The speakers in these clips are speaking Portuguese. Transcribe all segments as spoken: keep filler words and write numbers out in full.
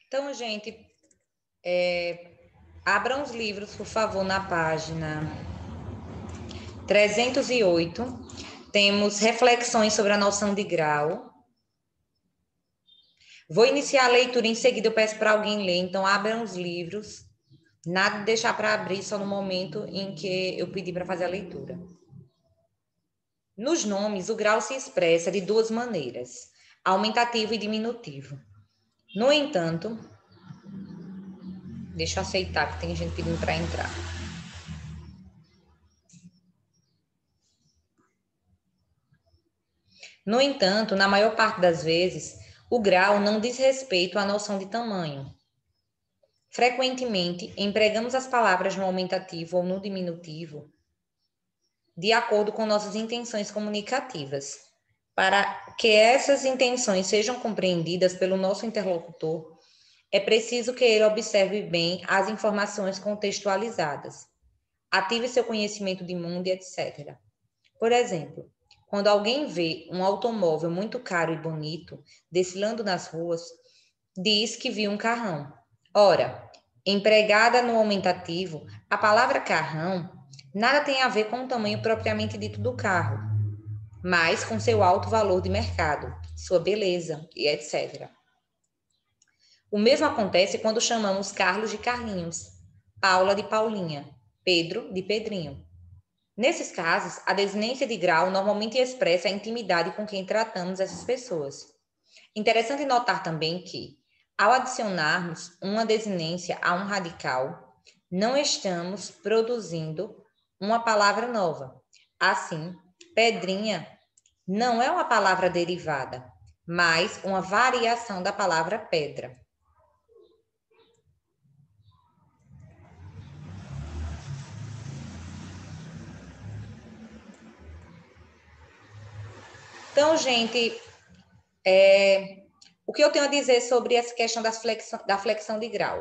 Então, gente, é, abram os livros, por favor, na página trezentos e oito. Temos reflexões sobre a noção de grau. Vou iniciar a leitura, em seguida eu peço para alguém ler, então abram os livros. Nada de deixar para abrir só no momento em que eu pedir para fazer a leitura. Nos nomes, o grau se expressa de duas maneiras, aumentativo e diminutivo. No entanto, deixa eu aceitar que tem gente pedindo para entrar. No entanto, na maior parte das vezes, o grau não diz respeito à noção de tamanho. Frequentemente, empregamos as palavras no aumentativo ou no diminutivo de acordo com nossas intenções comunicativas. Para que essas intenções sejam compreendidas pelo nosso interlocutor, é preciso que ele observe bem as informações contextualizadas, ative seu conhecimento de mundo e etcétera. Por exemplo, quando alguém vê um automóvel muito caro e bonito desfilando nas ruas, diz que viu um carrão. Ora, empregada no aumentativo, a palavra carrão nada tem a ver com o tamanho propriamente dito do carro, mas com seu alto valor de mercado, sua beleza e etcétera. O mesmo acontece quando chamamos Carlos de Carlinhos, Paula de Paulinha, Pedro de Pedrinho. Nesses casos, a desinência de grau normalmente expressa a intimidade com quem tratamos essas pessoas. Interessante notar também que, ao adicionarmos uma desinência a um radical, não estamos produzindo uma palavra nova. Assim, pedrinha não é uma palavra derivada, mas uma variação da palavra pedra. Então, gente, é, o que eu tenho a dizer sobre essa questão das flexão, da flexão de grau?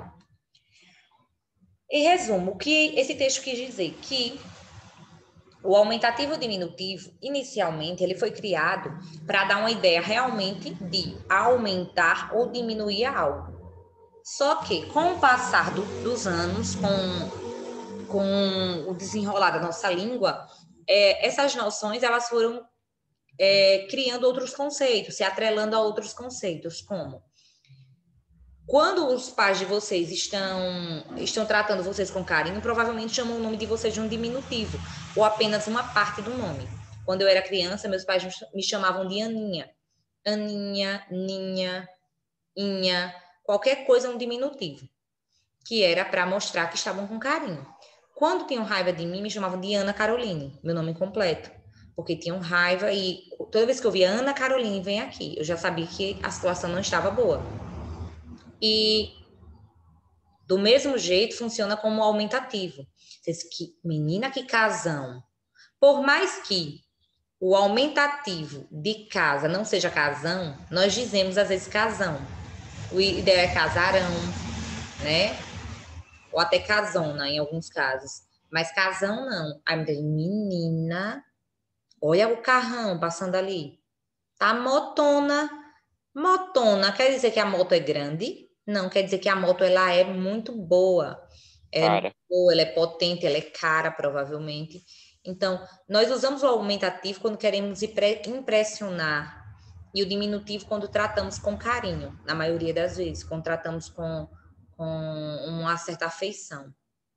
Em resumo, o que esse texto quis dizer? Que o aumentativo diminutivo, inicialmente, ele foi criado para dar uma ideia realmente de aumentar ou diminuir algo. Só que, com o passar do, dos anos, com, com o desenrolar da nossa língua, é, essas noções elas foram é, criando outros conceitos, se atrelando a outros conceitos, como quando os pais de vocês estão, estão tratando vocês com carinho, provavelmente chamam o nome de vocês de um diminutivo, ou apenas uma parte do nome. Quando eu era criança, meus pais me chamavam de Aninha. Aninha, Ninha, Inha, qualquer coisa um diminutivo, que era para mostrar que estavam com carinho. Quando tinham raiva de mim, me chamavam de Ana Caroline, meu nome completo, porque tinham raiva e toda vez que eu via Ana Caroline, vem aqui, eu já sabia que a situação não estava boa. E do mesmo jeito funciona como aumentativo. Que menina, que casão. Por mais que o aumentativo de casa não seja casão, nós dizemos às vezes casão. O ideal é casarão, né? Ou até casona em alguns casos. Mas casão não. Aí me diz, menina, olha o carrão passando ali. Tá motona. Motona quer dizer que a moto é grande? Não, quer dizer que a moto ela é muito boa. É muito Cara, boa, ela é potente, ela é cara, provavelmente. Então, nós usamos o aumentativo quando queremos impressionar e o diminutivo quando tratamos com carinho, na maioria das vezes, quando tratamos com, com uma certa afeição.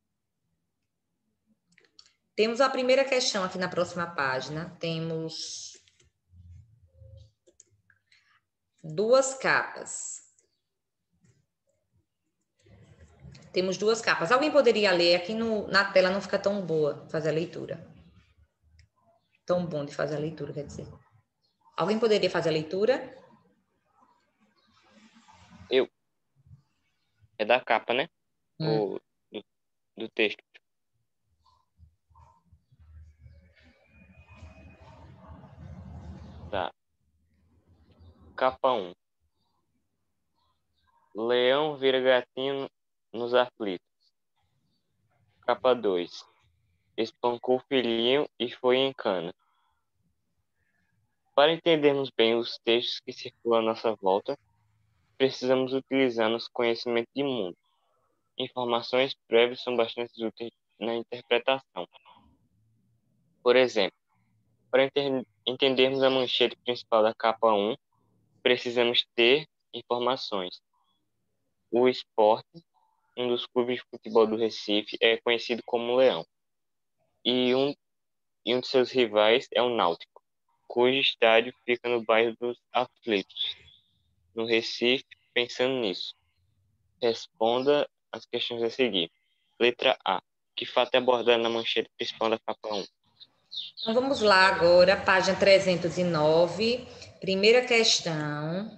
Temos a primeira questão aqui na próxima página. Temos duas capas. Temos duas capas. Alguém poderia ler? Aqui no, na tela não fica tão boa fazer a leitura. Tão bom de fazer a leitura, quer dizer. Alguém poderia fazer a leitura? eu. É da capa, né? Hum. O, do, do texto. Tá. Capa um. Leão vira gatinho nos aflitos. Capa dois. Espancou o filhinho e foi em cana. Para entendermos bem os textos que circulam à nossa volta, precisamos utilizar nosso conhecimento de mundo. Informações prévias são bastante úteis na interpretação. Por exemplo, para enter- entendermos a manchete principal da capa um, precisamos ter informações. O Sport, um dos clubes de futebol do Recife, é conhecido como Leão, e um, e um de seus rivais é o Náutico, cujo estádio fica no bairro dos Aflitos, no Recife. Pensando nisso, responda as questões a seguir. Letra A. Que fato é abordado na manchete principal da capa um? Então vamos lá agora, página trezentos e nove, primeira questão.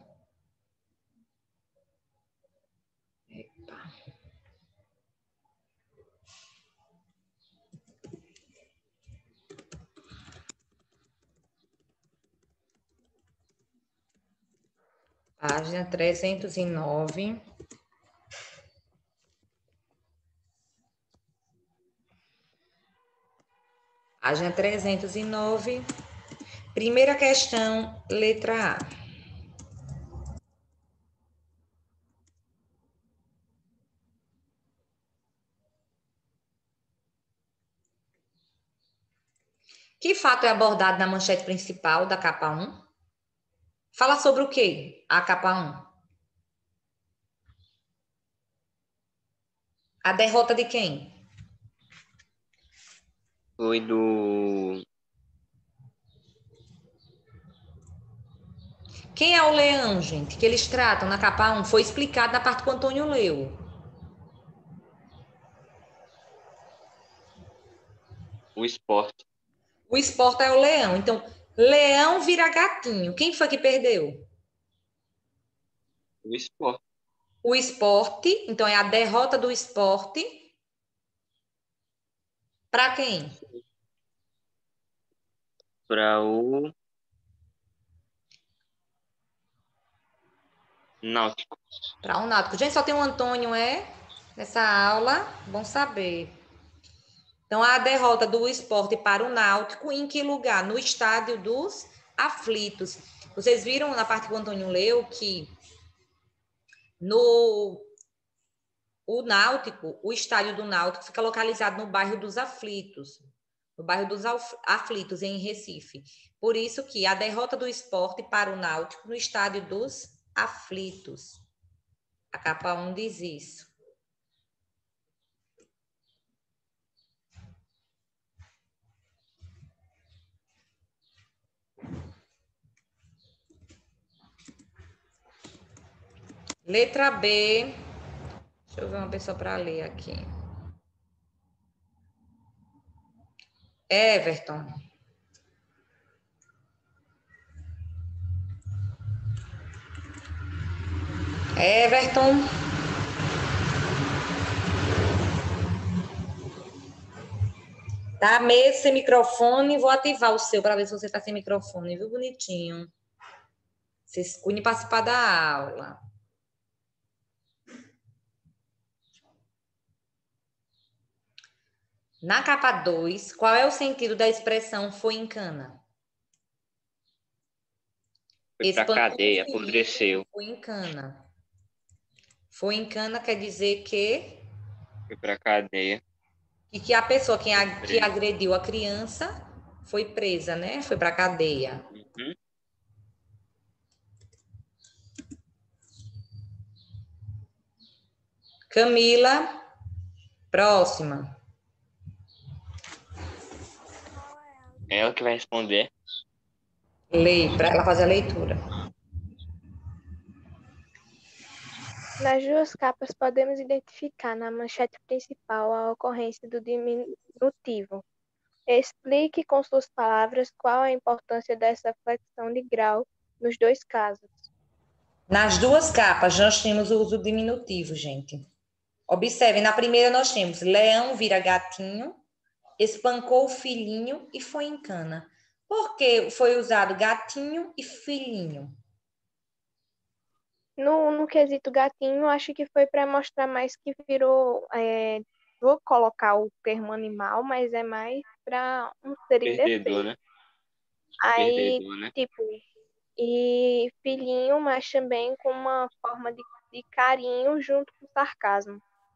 Página trezentos e nove. Página trezentos e nove. Primeira questão, letra A. Que fato é abordado na manchete principal da capa um? Fala sobre o quê? A capa um. A derrota de quem? Foi do... Quem é o Leão, gente? Que eles tratam na capa um? Foi explicado na parte que o Antônio leu. O Sport. O Sport é o Leão. Então, Leão vira gatinho. Quem foi que perdeu? O Sport. O Sport. Então, é a derrota do Sport. Para quem? Para o Náutico. Para o Náutico. Gente, só tem um Antônio, é? Nessa aula. Bom saber. Então, a derrota do Sport para o Náutico, em que lugar? No estádio dos Aflitos. Vocês viram na parte que o Antônio leu que no o Náutico, o estádio do Náutico fica localizado no bairro dos Aflitos, no bairro dos Aflitos, em Recife. Por isso que a derrota do Sport para o Náutico no estádio dos Aflitos. A capa um diz isso. Letra B. Deixa eu ver uma pessoa para ler aqui. Everton. Everton. Tá mesmo sem microfone. Vou ativar o seu para ver se você está sem microfone, viu, bonitinho? Vocês cuidem participar da aula. Na capa dois, qual é o sentido da expressão foi em cana? Foi pra cadeia, apodreceu. Foi em cana. Foi em cana quer dizer que... Foi pra cadeia. E que a pessoa que, a, que agrediu a criança foi presa, né? Foi pra cadeia. Uhum. Camila, próxima. É ela que vai responder. Lê, para ela fazer a leitura. Nas duas capas, podemos identificar na manchete principal a ocorrência do diminutivo. Explique com suas palavras qual a importância dessa flexão de grau nos dois casos. Nas duas capas, nós temos o uso diminutivo, gente. Observe, na primeira nós temos leão vira gatinho, espancou o filhinho e foi em cana. Por que foi usado gatinho e filhinho? No, no quesito gatinho, acho que foi para mostrar mais que virou. É, vou colocar o termo animal, mas é mais para um ser Perdedor, indefeso. né? Aí, Perdedor, né? tipo, E filhinho, mas também com uma forma de, de carinho junto com sarcasmo.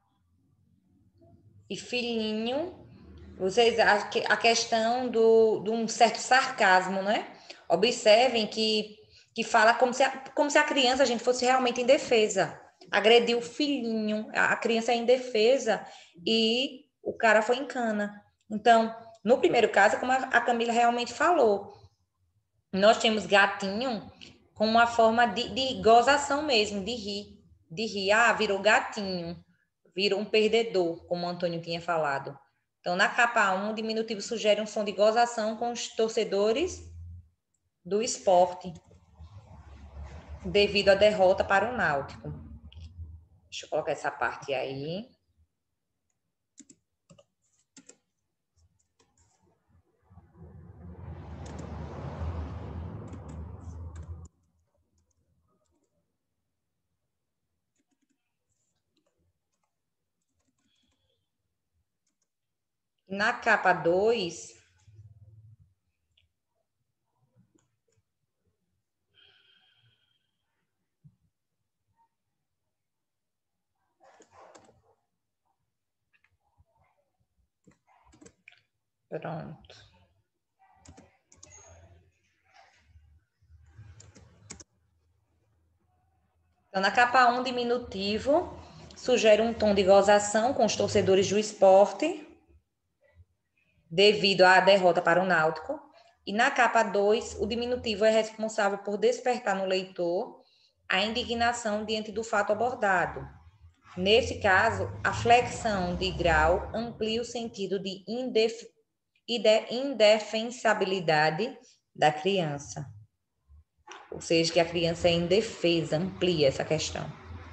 E filhinho, vocês, a, que- a questão do, de um certo sarcasmo, né? Observem que, que fala como se, a, como se a criança, a gente, fosse realmente indefesa. Agrediu o filhinho, a, a criança é indefesa e o cara foi em cana. Então, no primeiro caso, como a, a Camila realmente falou, nós temos gatinho com uma forma de, de gozação mesmo, de rir. De rir, ah, virou gatinho, virou um perdedor, como o Antônio tinha falado. Então, na capa um, o diminutivo sugere um som de gozação com os torcedores do esporte, devido à derrota para o Náutico. Deixa eu colocar essa parte aí. Na capa dois, pronto. Então, na capa um, diminutivo, sugere um tom de gozação com os torcedores do esporte, devido à derrota para o Náutico. E na capa dois, o diminutivo é responsável por despertar no leitor a indignação diante do fato abordado. Nesse caso, a flexão de grau amplia o sentido de indef... indefensabilidade da criança. Ou seja, que a criança é indefesa, amplia essa questão.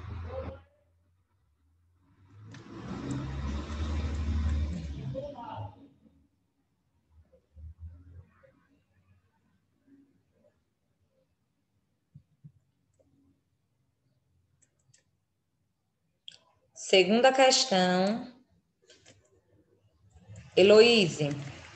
Segunda questão. Heloíse.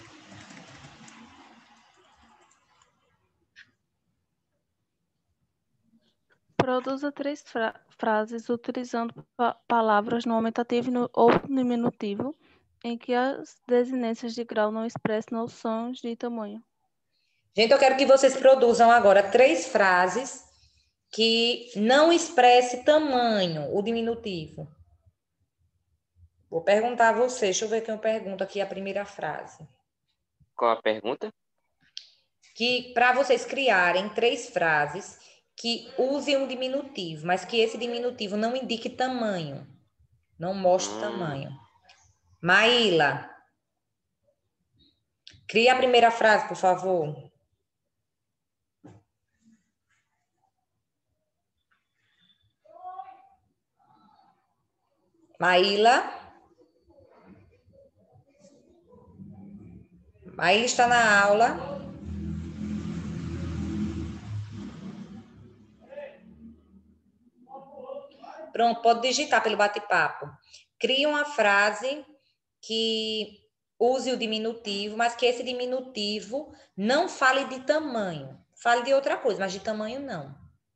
Produza três fra frases utilizando pa palavras no aumentativo no, ou no diminutivo, em que as desinências de grau não expressem noções de tamanho. Gente, eu quero que vocês produzam agora três frases que não expresse tamanho, o diminutivo. Vou perguntar a você, deixa eu ver quem eu pergunto aqui a primeira frase. Qual a pergunta? Que para vocês criarem três frases que usem um diminutivo, mas que esse diminutivo não indique tamanho, não mostre Hum. tamanho. Maíla, cria a primeira frase, por favor. Maíla. Maíla está na aula. Pronto, pode digitar pelo bate-papo. Cria uma frase que use o diminutivo, mas que esse diminutivo não fale de tamanho. Fale de outra coisa, mas de tamanho não.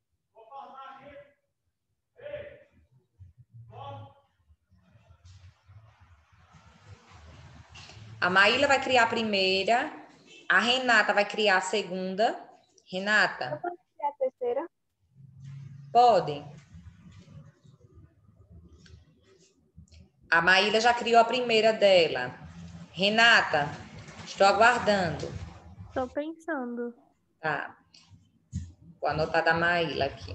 A Maíla vai criar a primeira, a Renata vai criar a segunda. Renata? Pode ser a terceira? Pode. A Maíla já criou a primeira dela. Renata, estou aguardando. Estou pensando. Tá. Vou anotar da Maíla aqui.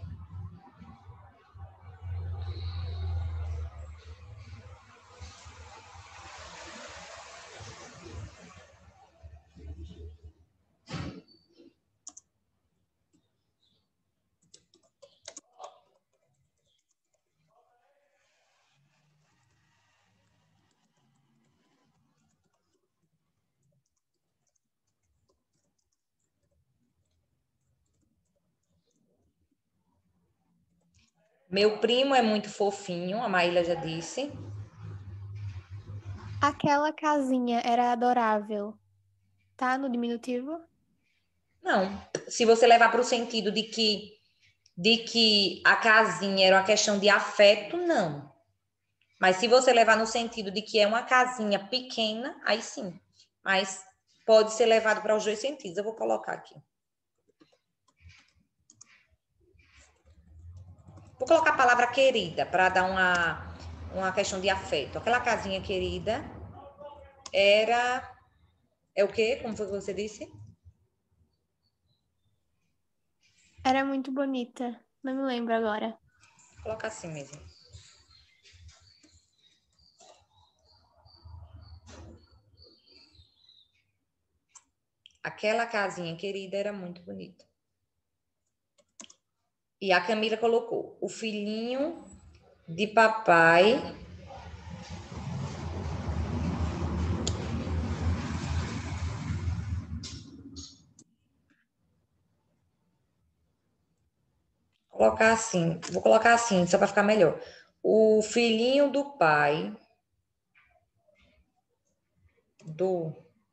Meu primo é muito fofinho, a Maíla já disse. Aquela casinha era adorável. Tá no diminutivo? Não. Se você levar para o sentido de que, de que a casinha era uma questão de afeto, não. Mas se você levar no sentido de que é uma casinha pequena, aí sim. Mas pode ser levado para os dois sentidos. Eu vou colocar aqui. Vou colocar a palavra querida para dar uma, uma questão de afeto. Aquela casinha querida era... É o quê? Como foi que você disse? Era muito bonita. Não me lembro agora. Vou colocar assim mesmo. Aquela casinha querida era muito bonita. E a Camila colocou: o filhinho de papai colocar assim, vou colocar assim, só para ficar melhor. O filhinho do pai do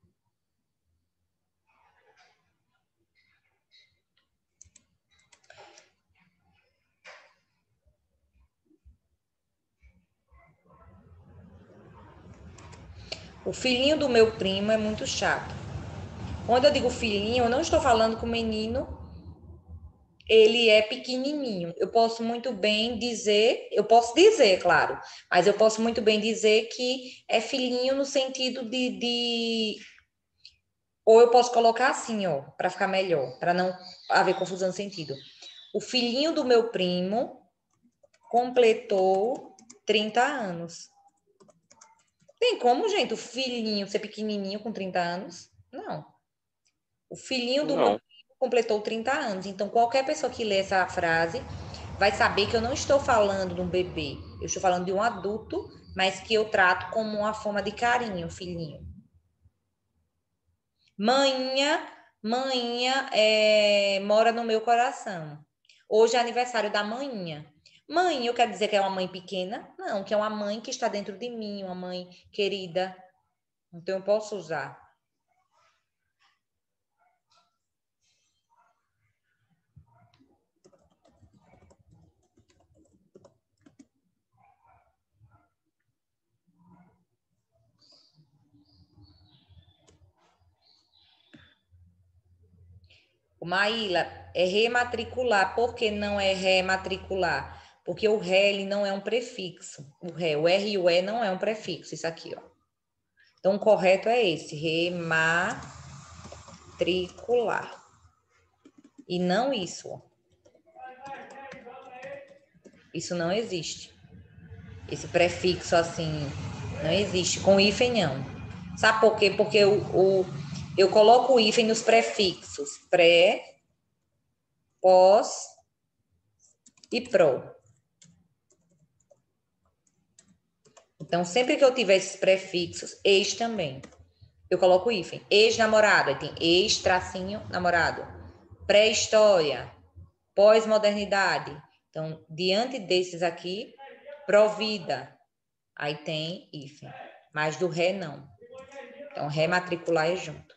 O filhinho do meu primo é muito chato. Quando eu digo filhinho, eu não estou falando que o menino ele é pequenininho. Eu posso muito bem dizer, eu posso dizer, claro, mas eu posso muito bem dizer que é filhinho no sentido de, de... ou eu posso colocar assim, ó, para ficar melhor, para não haver confusão de sentido. O filhinho do meu primo completou trinta anos. Tem como, gente, o filhinho ser pequenininho com trinta anos? Não. O filhinho do Não. meu primo completou trinta anos. Então, qualquer pessoa que lê essa frase vai saber que eu não estou falando de um bebê. Eu estou falando de um adulto, mas que eu trato como uma forma de carinho, filhinho. Maninha, maninha é, mora no meu coração. Hoje é aniversário da maninha. Mãe, eu quero dizer que é uma mãe pequena? Não, que é uma mãe que está dentro de mim, uma mãe querida. Então, eu posso usar. O Maíla, é rematricular. Por que não é rematricular? Porque o ré ele não é um prefixo. O ré, o R e o E não é um prefixo. Isso aqui, ó. Então, o correto é esse, rematricular. E não isso, ó. Isso não existe. Esse prefixo assim, não existe. Com hífen, não. Sabe por quê? Porque o, o, eu coloco o hífen nos prefixos pré, pós e pró. Então, sempre que eu tiver esses prefixos, ex também, eu coloco o hífen. Ex-namorado, aí tem ex-tracinho namorado. Pré-história, pós-modernidade. Então, diante desses aqui, provida, aí tem hífen. Mas do ré, não. Então, rematricular é junto.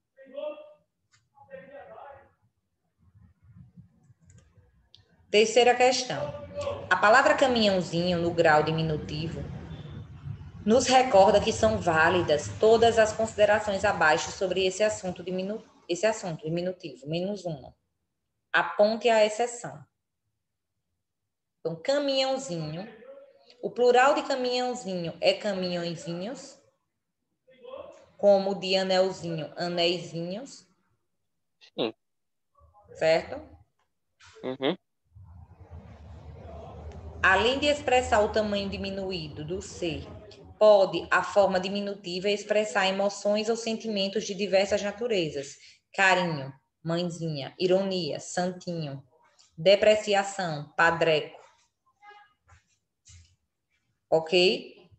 Terceira questão. A palavra caminhãozinho, no grau diminutivo, nos recorda que são válidas todas as considerações abaixo sobre esse assunto, diminu esse assunto diminutivo, menos uma. Aponte a exceção. Então, caminhãozinho. O plural de caminhãozinho é caminhõezinhos, como de anelzinho, anéisinhos. Sim. Certo? Uhum. Além de expressar o tamanho diminuído do ser, pode a forma diminutiva expressar emoções ou sentimentos de diversas naturezas. Carinho, mãezinha, ironia, santinho, depreciação, padreco. Ok?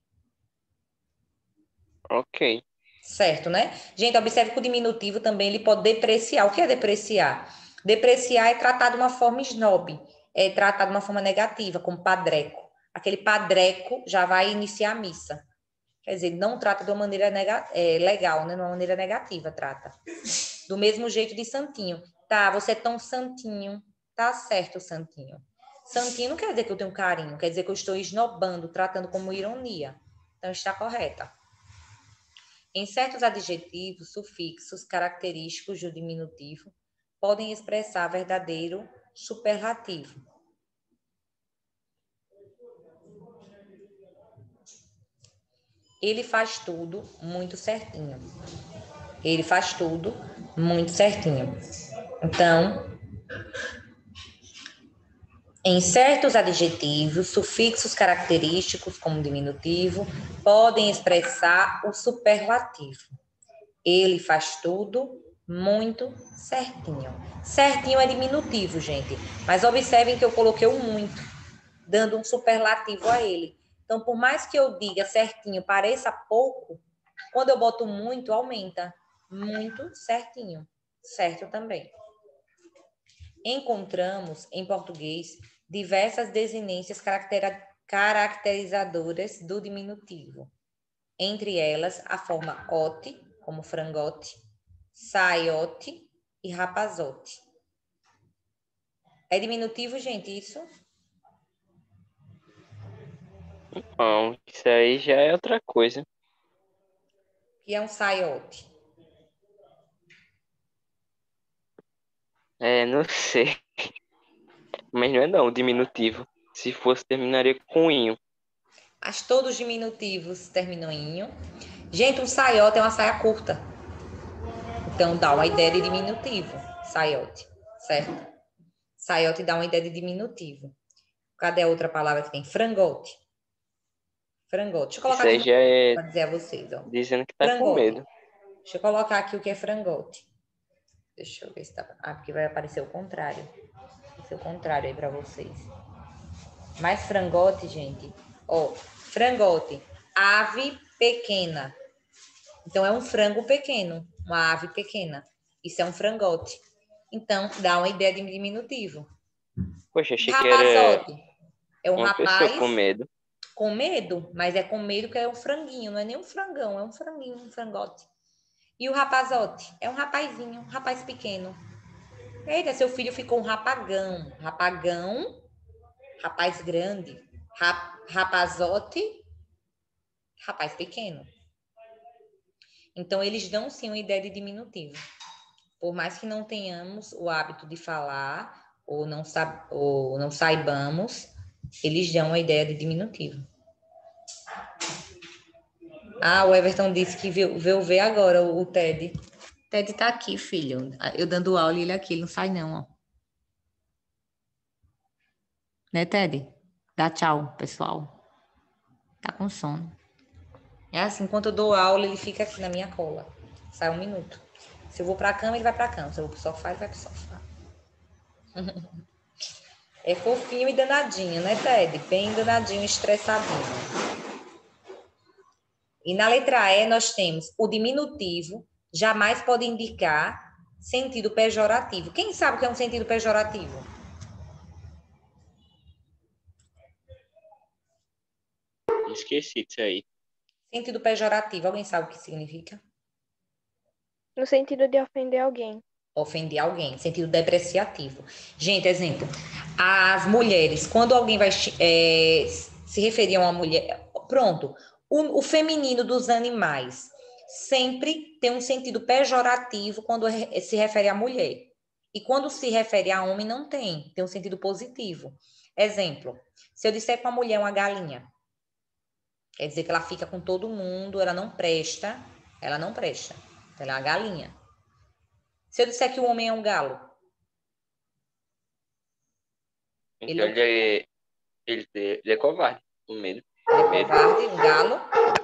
Ok. Certo, né? Gente, observe que o diminutivo também ele pode depreciar. O que é depreciar? Depreciar é tratar de uma forma snob, é tratar de uma forma negativa, como padreco. Aquele padreco já vai iniciar a missa. Quer dizer, não trata de uma maneira nega, é, legal, né? De uma maneira negativa, trata. Do mesmo jeito de santinho. Tá, você é tão santinho. Tá certo, santinho. Santinho não quer dizer que eu tenho carinho, quer dizer que eu estou esnobando, tratando como ironia. Então, está correta. Em certos adjetivos, sufixos característicos do diminutivo podem expressar verdadeiro superlativo. Ele faz tudo muito certinho. Ele faz tudo muito certinho. Então, em certos adjetivos, sufixos característicos, como diminutivo, podem expressar o superlativo. Ele faz tudo muito certinho. Certinho é diminutivo, gente. Mas observem que eu coloquei o muito, dando um superlativo a ele. Então, por mais que eu diga certinho, pareça pouco, quando eu boto muito, aumenta. Muito certinho. Certo também. Encontramos, em português, diversas desinências caracterizadoras do diminutivo. Entre elas, a forma ote, como frangote, saiote e rapazote. É diminutivo, gente, isso? Não, isso aí já é outra coisa. Que é um saiote? É, não sei. Mas não é não, diminutivo. Se fosse, terminaria com inho. Mas todos os diminutivos terminam em inho. Gente, um saiote é uma saia curta. Então, dá uma ideia de diminutivo. Saiote, certo? Saiote dá uma ideia de diminutivo. Cadê a outra palavra que tem? Frangote. Frangote. Deixa eu colocar Isso aí aqui já é para dizer a vocês, ó. dizendo que tá com Frangote. medo. Deixa eu colocar aqui o que é frangote. Deixa eu ver se tá... Ah, porque vai aparecer o contrário. Vai aparecer o contrário aí para vocês. Mas frangote, gente, ó, frangote, ave pequena. Então, é um frango pequeno, uma ave pequena. Isso é um frangote. Então, dá uma ideia de diminutivo. Poxa, achei que era Rapazote é um uma pessoa rapaz com medo. com medo, mas é com medo que é um franguinho, não é nem um frangão, é um franguinho, um frangote. E o rapazote é um rapazinho, um rapaz pequeno. Eita, seu filho ficou um rapagão. Rapagão, rapaz grande. Rap, rapazote, rapaz pequeno. Então, eles dão sim uma ideia de diminutivo. Por mais que não tenhamos o hábito de falar ou não, sa ou não saibamos, eles dão uma ideia de diminutivo. Ah, o Everton disse que viu, veio ver agora o, o Ted. Ted tá aqui, filho. Eu dando aula e ele aqui, ele não sai não, ó. Né, Ted? Dá tchau, pessoal. Tá com sono. É assim, enquanto eu dou aula, ele fica aqui na minha cola. Sai um minuto. Se eu vou pra cama, ele vai pra cama. Se eu vou pro sofá, ele vai pro sofá. É fofinho e danadinho, né, Ted? Bem danadinho, estressadinho. E na letra E nós temos o diminutivo, jamais pode indicar sentido pejorativo. Quem sabe o que é um sentido pejorativo? Esqueci disso aí. Sentido pejorativo, alguém sabe o que significa? No sentido de ofender alguém. Ofender alguém, sentido depreciativo. Gente, exemplo, as mulheres, quando alguém vai é, se referir a uma mulher, pronto, o, o feminino dos animais sempre tem um sentido pejorativo quando se refere à mulher. E quando se refere a homem, não tem, tem um sentido positivo. Exemplo, se eu disser que uma mulher é uma galinha, quer dizer que ela fica com todo mundo, ela não presta, ela não presta, ela é uma galinha. Se eu disser que o homem é um galo. Então ele, ele, é, ele, ele é covarde, com medo. Ele é covarde, um galo.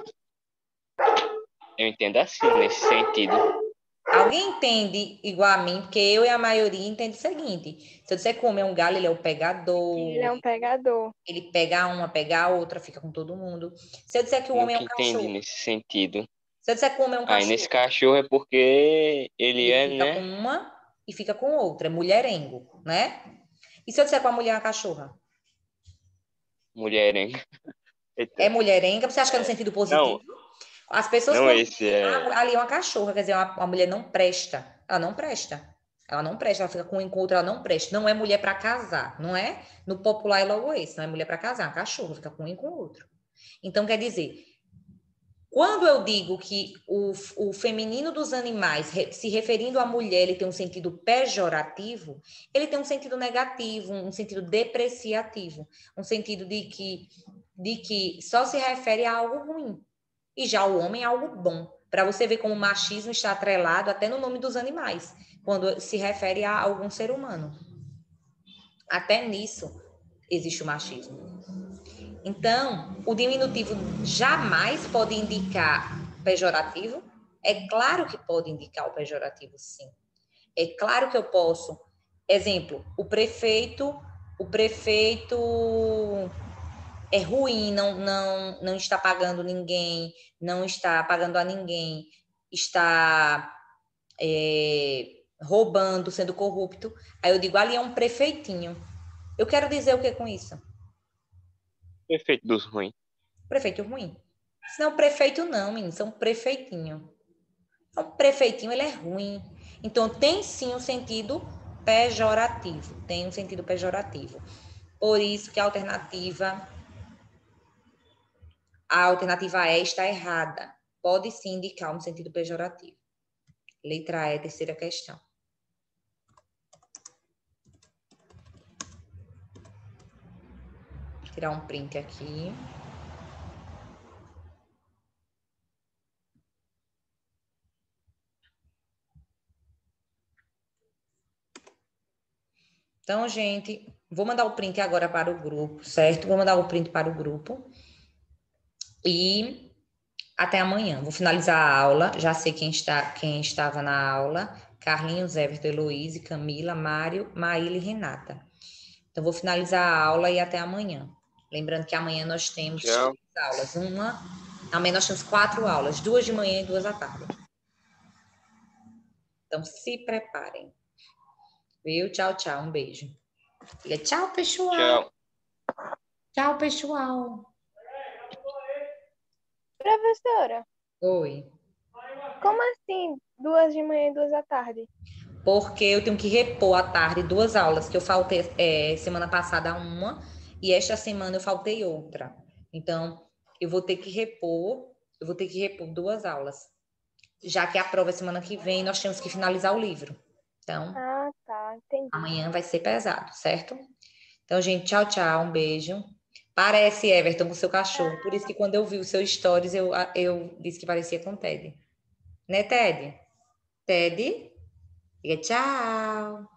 Eu entendo assim, nesse sentido. Alguém entende igual a mim? Porque eu e a maioria entende o seguinte. Se eu disser que o homem é um galo, ele é o pegador. Ele é um pegador. Ele pega uma, pega a outra, fica com todo mundo. Se eu disser que o homem é um Nunca cachorro. entendi nesse sentido. Se eu disser que o homem é um cachorro. Aí nesse cachorro é porque ele, ele é, fica né? com uma e fica com outra. É mulherengo, né? E se eu disser que a mulher é uma cachorra? Mulherenga. É mulherenga? Você acha que é no sentido positivo? Não, As pessoas Não, quando esse é. ah, ali é uma cachorra, quer dizer, uma, uma mulher não presta. Ela não presta. Ela não presta, ela fica com um encontro, ela não presta. Não é mulher para casar, não é? No popular é logo esse, não é mulher para casar, é uma cachorra, fica com um e com o outro. Então, quer dizer, quando eu digo que o, o feminino dos animais, re, se referindo à mulher, ele tem um sentido pejorativo, ele tem um sentido negativo, um sentido depreciativo, um sentido de que, de que só se refere a algo ruim. E já o homem é algo bom. Para você ver como o machismo está atrelado até no nome dos animais, quando se refere a algum ser humano. Até nisso existe o machismo. Então, o diminutivo jamais pode indicar pejorativo? É claro que pode indicar o pejorativo, sim. É claro que eu posso. Exemplo, o prefeito, o prefeito é ruim, não, não, não está pagando ninguém, não está pagando a ninguém, está é, roubando, sendo corrupto. Aí eu digo, ali é um prefeitinho. Eu quero dizer o que com isso? Efeito dos ruins. Prefeito ruim. Se não, prefeito não, menino, são prefeitinho. Então, prefeitinho, ele é ruim. Então, tem sim um sentido pejorativo. Tem um sentido pejorativo. Por isso que a alternativa, a alternativa E está errada. Pode sim indicar um sentido pejorativo. Letra E, terceira questão. Vou tirar um print aqui. Então, gente, vou mandar o print agora para o grupo, certo? Vou mandar o print para o grupo. E até amanhã. Vou finalizar a aula. Já sei quem, está, quem estava na aula. Carlinhos, Everton, Heloíse, Camila, Mário, Maíla e Renata. Então, vou finalizar a aula e até amanhã. Lembrando que amanhã nós temos Tchau. três aulas. Uma, amanhã nós temos quatro aulas. Duas de manhã e duas à tarde. Então, se preparem. Viu? Tchau, tchau. Um beijo. Diga tchau, pessoal. Tchau. Tchau, pessoal. Professora, Oi. como assim duas de manhã e duas da tarde? Porque eu tenho que repor à tarde duas aulas, que eu faltei é, semana passada uma, e esta semana eu faltei outra. Então, eu vou ter que repor, eu vou ter que repor duas aulas. Já que a prova é semana que vem, nós temos que finalizar o livro. Então, Ah, tá, entendi. amanhã vai ser pesado, certo? Então, gente, tchau, tchau, um beijo. Parece Everton com seu cachorro. Por isso que quando eu vi os seus stories, eu, eu disse que parecia com Ted. Né, Ted? Ted? Diga tchau.